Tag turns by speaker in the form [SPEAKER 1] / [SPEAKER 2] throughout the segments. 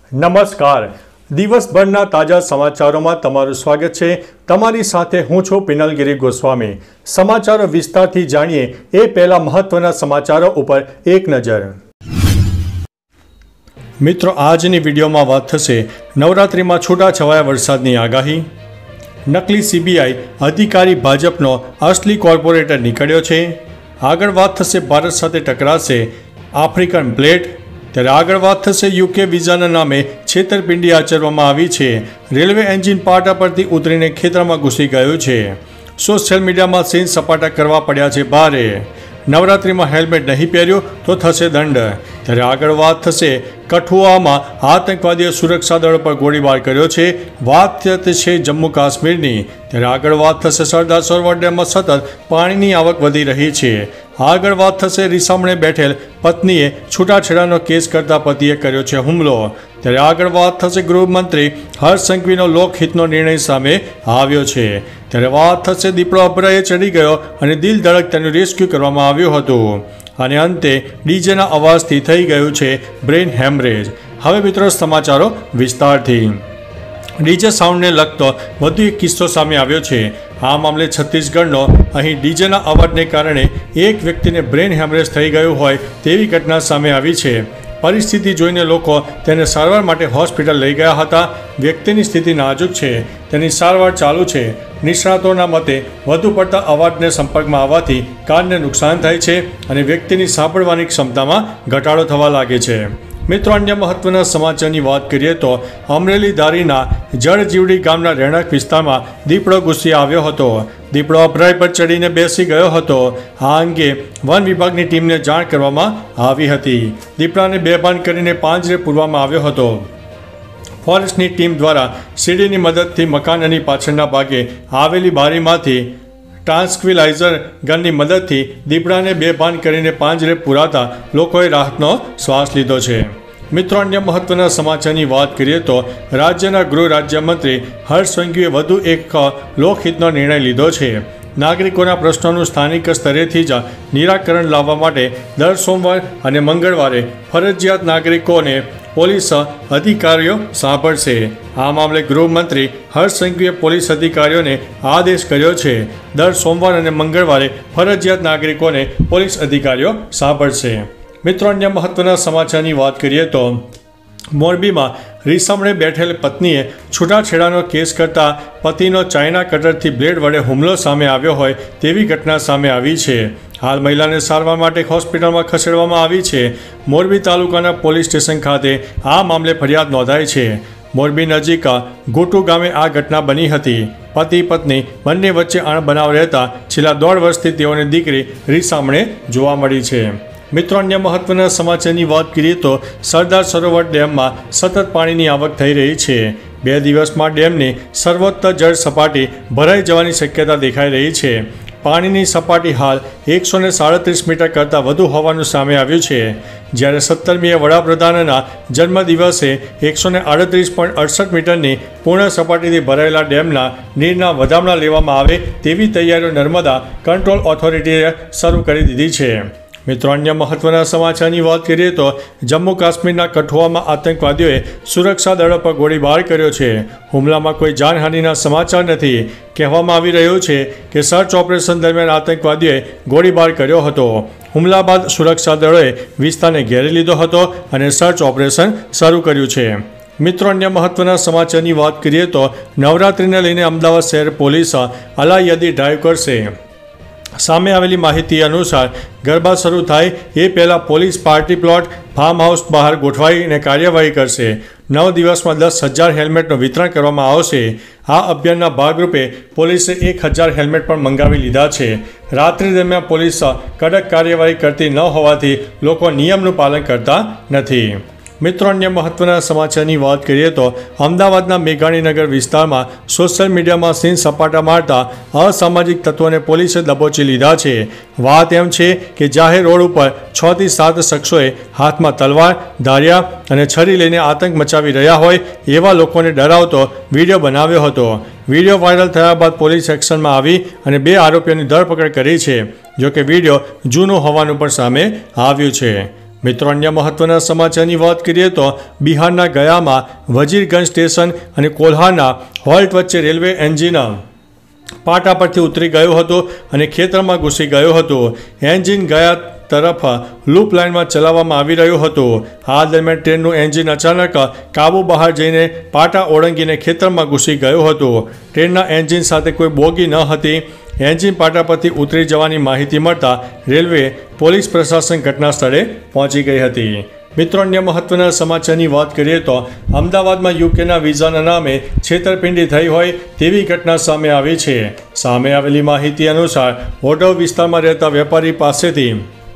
[SPEAKER 1] નમસ્કાર. દિવસભરના તાજા સમાચારોમાં તમારું સ્વાગત છે. તમારી સાથે હું છું પિનલગીરી ગોસ્વામી. સમાચારો વિસ્તારથી જાણીએ એ પહેલા મહત્વના સમાચારો ઉપર એક નજર. મિત્રો, આજની વિડીયોમાં વાત થશે નવરાત્રિમાં છૂટાછવાયા વરસાદની આગાહી, નકલી સીબીઆઈ અધિકારી ભાજપનો અસલી કોર્પોરેટર નીકળ્યો છે, આગળ વાત થશે ભારત સાથે ટકરાશે આફ્રિકન બ્લેડ, ત્યારે આગળ વાત થશે યુકે વિઝાના નામે છેતરપિંડી આચરવામાં આવી છે, રેલવે એન્જિન પાટા પરથી ઉતરીને ખેતરમાં ઘૂસી ગયું છે, સોશિયલ મીડિયામાં સીન સપાટા કરવા પડ્યા છે ભારે, નવરાત્રિમાં હેલ્મેટ નહીં પહેર્યું તો થશે દંડ, ત્યારે આગળ વાત થશે કઠુઆમાં આતંકવાદીઓ સુરક્ષા દળો પર ગોળીબાર કર્યો છે, વાત છે જમ્મુ કાશ્મીરની, ત્યારે આગળ વાત થશે સરદાર સરોવર ડેમમાં સતત પાણીની આવક વધી રહી છે, આગળ વાત થશે રીસામણે બેઠેલ પત્નીએ છૂટાછેડાનો કેસ કરતા પતિએ કર્યો છે હુમલો, ત્યારે આગળ વાત થશે ગૃહમંત્રી હર્ષ સંઘવીનો લોકહિતનો નિર્ણય સામે આવ્યો છે, ત્યારે વાત થશે દીપડો અભરાએ ચડી ગયો અને દિલ ધડક તેનું રેસ્ક્યુ કરવામાં આવ્યું હતું, અને અંતે ડીજેના અવાજથી થઈ ગયું છે બ્રેઇન હેમરેજ. હવે મિત્રો સમાચારો વિસ્તારથી. ડીજે સાઉન્ડને લગતો વધુ એક કિસ્સો સામે આવ્યો છે. આ મામલે છત્તીસગઢનો અહીં ડીજેના અવાજને કારણે એક વ્યક્તિને બ્રેઇન હેમરેજ થઈ ગયું હોય તેવી ઘટના સામે આવી છે. પરિસ્થિતિ જોઈને લોકો તેને સારવાર માટે હોસ્પિટલ લઈ ગયા હતા. વ્યક્તિની સ્થિતિ નાજુક છે, તેની સારવાર ચાલુ છે. નિષ્ણાતોના મતે વધુ પડતા અવાજને સંપર્કમાં આવવાથી કાનને નુકસાન થાય છે અને વ્યક્તિની સાંભળવાની ક્ષમતામાં ઘટાડો થવા લાગે છે. મિત્રો, અન્ય મહત્વના સમાચારની વાત કરીએ તો અમરેલી ધારીના જળજીવડી ગામના રહેણાંક વિસ્તારમાં દીપડો ઘૂસી આવ્યો હતો. દીપડો અભરાઈ પર ચડીને બેસી ગયો હતો. આ અંગે વન વિભાગની ટીમને જાણ કરવામાં આવી હતી. દીપડાને બેભાન કરીને પાંજરે પૂરવામાં આવ્યો હતો. ફોરેસ્ટની ટીમ દ્વારા સીડીની મદદથી મકાનની પાછળના ભાગે આવેલી બારીમાંથી ટ્રાન્ક્વિલાઇઝર ગનની મદદથી દીપડાને બેભાન કરીને પાંજરે પુરાતા લોકોએ રાહતનો શ્વાસ લીધો છે. મિત્રો, અન્ય મહત્વના સમાચારની વાત કરીએ તો રાજ્યના ગૃહ રાજ્યમંત્રી હર્ષ સંઘવીએ વધુ એક લોકહિતનો નિર્ણય લીધો છે. નાગરિકોના પ્રશ્નોનું સ્થાનિક સ્તરેથી જ નિરાકરણ લાવવા માટે દર સોમવાર અને મંગળવારે ફરજિયાત નાગરિકોને પોલીસ અધિકારીઓ સાંભળશે. આ મામલે ગૃહમંત્રી હર્ષ સંઘવીએ પોલીસ અધિકારીઓને આદેશ કર્યો છે. દર સોમવાર અને મંગળવારે ફરજિયાત નાગરિકોને પોલીસ અધિકારીઓ સાંભળશે. મિત્રો, અન્ય મહત્વના સમાચારની વાત કરીએ તો મોરબીમાં રીસામણે બેઠેલ પત્નીએ છૂટાછેડાનો કેસ કરતા પતિનો ચાઇના કટરથી બ્લેડ વડે હુમલો સામે આવ્યો હોય તેવી ઘટના સામે આવી છે. હાલ મહિલાને સારવાર માટે હોસ્પિટલમાં ખસેડવામાં આવી છે. મોરબી તાલુકાના પોલીસ સ્ટેશન ખાતે આ મામલે ફરિયાદ નોંધાઈ છે. મોરબી નજીક ગોટુ ગામે આ ઘટના બની હતી. પતિ પત્ની બંને વચ્ચે અણબનાવ રહેતા છેલ્લા 1.5 વર્ષથી તેઓની દીકરી રીસામણે જોવા મળી છે. મિત્રો, અન્ય મહત્વના સમાચારની વાત કરીએ તો સરદાર સરોવર ડેમમાં સતત પાણીની આવક થઈ રહી છે. 2 દિવસમાં ડેમની સર્વોચ્ચ જળ સપાટી ભરાઈ જવાની શક્યતા દેખાઈ રહી છે. પાણીની સપાટી હાલ 137 મીટર કરતાં વધુ હોવાનું સામે આવ્યું છે. જ્યારે 17મીએ વડાપ્રધાનના જન્મદિવસે 138.68 મીટરની પૂર્ણ સપાટીથી ભરાયેલા ડેમના નીરના વધામણા લેવામાં આવે તેવી તૈયારીઓ નર્મદા કંટ્રોલ ઓથોરિટીએ શરૂ કરી દીધી છે. મિત્રો, અન્ય મહત્વના સમાચારની વાત કરીએ તો જમ્મુ કાશ્મીરના કઠુઆમાં આતંકવાદીઓએ સુરક્ષા દળો પર ગોળીબાર કર્યો છે. હુમલામાં કોઈ જાનહાનિના સમાચાર નથી. કહેવામાં આવી રહ્યું છે કે સર્ચ ઓપરેશન દરમિયાન આતંકવાદીઓએ ગોળીબાર કર્યો હતો. હુમલા બાદ સુરક્ષા દળોએ વિસ્તારને ઘેરી લીધો હતો અને સર્ચ ઓપરેશન શરૂ કર્યું છે. મિત્રો, અન્ય મહત્વના સમાચારની વાત કરીએ તો નવરાત્રિને લઈને અમદાવાદ શહેર પોલીસ અલાયદી ડ્રાઈવ કરશે. સામે આવેલી માહિતી અનુસાર ગરબા શરૂ થાય એ પહેલાં police party plot farmhouse બહાર ગોઠવાઈને કાર્યવાહી કરશે. 9 દિવસમાં 10,000 હેલ્મેટનું વિતરણ કરવામાં આવશે. આ અભિયાનના ભાગરૂપે પોલીસે 1,000 હેલ્મેટ પણ મંગાવી લીધા છે. રાત્રિ દરમિયાન પોલીસ કડક કાર્યવાહી કરતી ન હોવાથી લોકો નિયમનું પાલન કરતા નથી. મિત્રો, અન્ય મહત્વના સમાચારની વાત કરીએ તો અમદાવાદના મેઘાણીનગર વિસ્તારમાં સોશિયલ મીડિયામાં સીન સપાટા મારતા અસામાજિક તત્વોને પોલીસે દબોચી લીધા છે. વાત એમ છે કે જાહેર રોડ ઉપર 6 થી 7 શખ્સોએ હાથમાં તલવાર, ધારિયા અને છરી લઈને આતંક મચાવી રહ્યા હોય એવા લોકોને ડરાવતો વિડીયો બનાવ્યો હતો. વિડીયો વાયરલ થયા બાદ પોલીસ એક્શનમાં આવી અને 2 આરોપીઓની ધરપકડ કરી છે. જોકે વિડીયો જૂનો હોવાનું પણ સામે આવ્યું છે. મિત્રો, અન્ય મહત્વના સમાચારની વાત કરીએ તો બિહારના ગયામાં વજીરગંજ સ્ટેશન અને કોલ્હારના હોલ્ટ વચ્ચે રેલવે એન્જિન પાટા પરથી ઉતરી ગયો હતો અને ખેતરમાં ઘૂસી ગયો હતો. એન્જિન ગયા તરફ લૂપ લાઇનમાં ચલાવવામાં આવી રહ્યું હતું. આ દરમિયાન ટ્રેનનું એન્જિન અચાનક કાબુ બહાર જઈને પાટા ઓળંગીને ખેતરમાં ઘૂસી ગયું હતું. ટ્રેનના એન્જિન સાથે કોઈ બોગી ન હતી. એન્જિન પાટા પરથી ઉતરી જવાની માહિતી મળતા રેલવે પોલીસ પ્રશાસન ઘટના સ્થળે પહોંચી ગઈ હતી. મિત્રો, અન્ય મહત્વના સમાચારની વાત કરીએ તો અમદાવાદમાં યુકેના વિઝાના નામે છેતરપિંડી થઈ હોય તેવી ઘટના સામે આવી છે. સામે આવેલી માહિતી અનુસાર ઓઢવ વિસ્તારમાં રહેતા વેપારી પાસેથી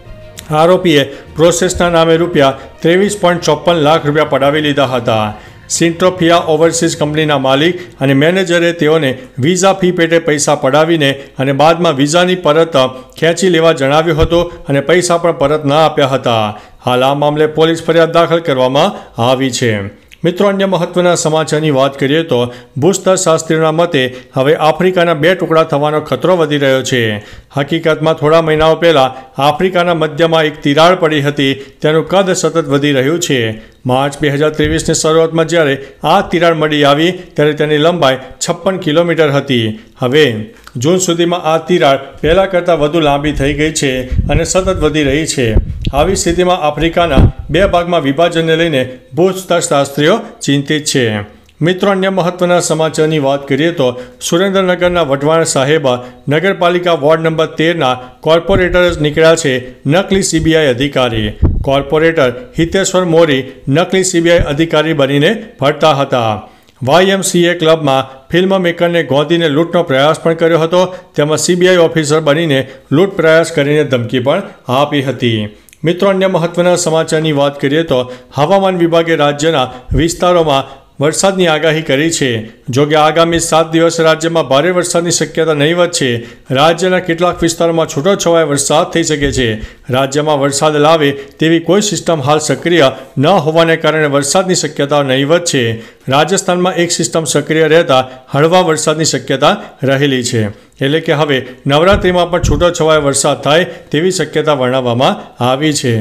[SPEAKER 1] આરોપીએ પ્રોસેસના નામે રૂપિયા 23.54 લાખ રૂપિયા પડાવી લીધા હતા. સિન્ટ્રોફિયા ઓવરસીઝ કંપનીના માલિક અને મેનેજરે તેઓને વિઝા ફી પેટે પૈસા પડાવીને અને બાદમાં વિઝાની પરત ખેંચી લેવા જણાવ્યું હતું અને પૈસા પણ પરત ન આપ્યા હતા. હાલ આ મામલે પોલીસ ફરિયાદ દાખલ કરવામાં આવી છે. મિત્રો, અન્ય મહત્વના સમાચારની વાત કરીએ તો ભૂસ્તરશાસ્ત્રીઓના મતે હવે આફ્રિકાના 2 ટુકડા થવાનો ખતરો વધી રહ્યો છે. હકીકતમાં થોડા મહિનાઓ પહેલાં આફ્રિકાના મધ્યમાં એક તિરાડ પડી હતી. તેનું કદ સતત વધી રહ્યું છે. માર્ચ 2023ની શરૂઆતમાં જ્યારે આ તિરાડ મળી આવી ત્યારે તેની લંબાઈ 56 કિલોમીટર હતી. હવે જૂન સુધીમાં આ તિરાડ પહેલાં કરતાં વધુ લાંબી થઈ ગઈ છે અને સતત વધી રહી છે. આવી સ્થિતિમાં આફ્રિકાના 2 ભાગમાં વિભાજનને લઈને ભૂસ્તરશાસ્ત્રીઓ ચિંતિત છે. મિત્રો, અન્ય મહત્વના સમાચારની વાત કરીએ તો સુરેન્દ્રનગરના વઢવાણ સાહેબ નગરપાલિકા વોર્ડ નંબર 13ના કોર્પોરેટર જ નીકળ્યા છે નકલી સીબીઆઈ અધિકારી. કોર્પોરેટર હિતેશ્વર મોરી નકલી સીબીઆઈ અધિકારી બનીને ફરતા હતા. YMCA ક્લબમાં ફિલ્મ મેકરને ગોંધીને લૂંટનો પ્રયાસ પણ કર્યો હતો. તેમાં સીબીઆઈ ઓફિસર બનીને લૂંટ પ્રયાસ કરીને ધમકી પણ આપી હતી. મિત્રો, અન્ય મહત્વના સમાચારની વાત કરીએ તો હવામાન વિભાગે રાજ્યના વિસ્તારોમાં વરસાદની આગાહી કરી છે. જોકે આગામી 7 દિવસ રાજ્યમાં ભારે વરસાદની શક્યતા નહીવત છે. રાજ્યના કેટલાક વિસ્તારોમાં છૂટોછવાયો વરસાદ થઈ શકે છે. રાજ્યમાં વરસાદ લાવે તેવી કોઈ સિસ્ટમ હાલ સક્રિય ન હોવાને કારણે વરસાદની શક્યતા નહીવત છે. રાજસ્થાનમાં એક સિસ્ટમ સક્રિય રહેતા હળવા વરસાદની શક્યતા રહેલી છે. એટલે કે હવે નવરાત્રિમાં પણ છૂટોછવાયો વરસાદ થાય તેવી શક્યતા વર્ણવવામાં આવી છે.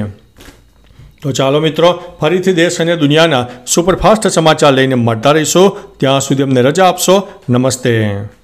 [SPEAKER 1] તો ચાલો મિત્રો, ફરીથી દેશ અને દુનિયાના સુપરફાસ્ટ સમાચાર લઈને મળતા રહીશું. ત્યાં સુધી અમને રજા આપશો. નમસ્તે.